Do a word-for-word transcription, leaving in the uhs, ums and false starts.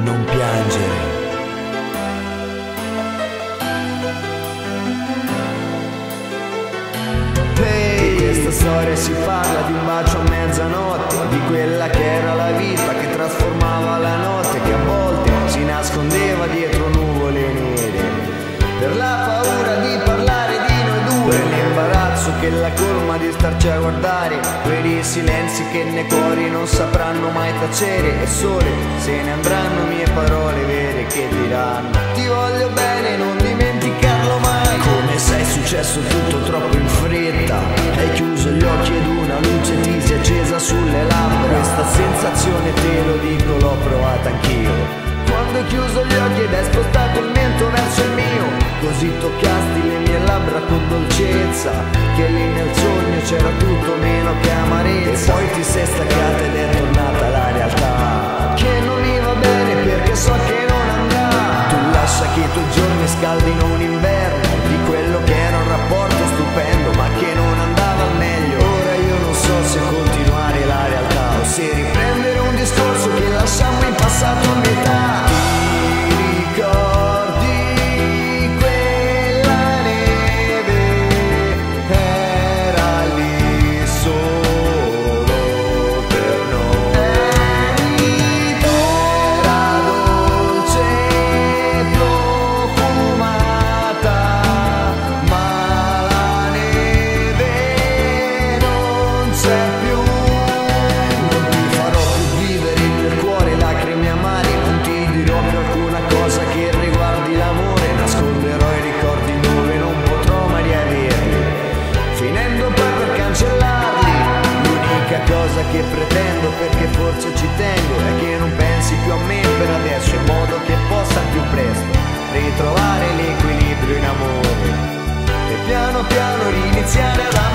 non piangere. Hey, di questa storia si parla di un bacio a mezzanotte, di quella che era la vita che trasformava la notte, che a volte si nascondeva dietro nuvole nere, per la paura di parlare di noi due, l'imbarazzo che la colma di starci a guardare, quei silenzi che nei cuori non sapranno mai tacere, e sole se ne andranno mie parole vere che diranno ti voglio bene, non dimenticarlo mai. Come se è successo tutto troppo in fretta, hai chiuso gli occhi ed una luce ti si è accesa sulle labbra, questa sensazione te lo dico l'ho provata anch'io, quando hai chiuso gli occhi ed hai spostato il mento verso il mio, così toccasti le mie labbra con dolcezza, che lì nel sogno c'era tutto meno che amarezza, e poi ti sei staccata ed è tornata la realtà, che non mi va bene perché so che non andrà, tu lascia che i tuoi giorni scaldino un inverno, di quello che era un rapporto stupendo ma che non andava al meglio, ora io non so se continuare la realtà o se riprendere un discorso che lasciammo in passato a metà. Cosa che pretendo perché forse ci tengo è che non pensi più a me per adesso, in modo che possa più presto ritrovare l'equilibrio in amore e piano piano riniziare ad amare.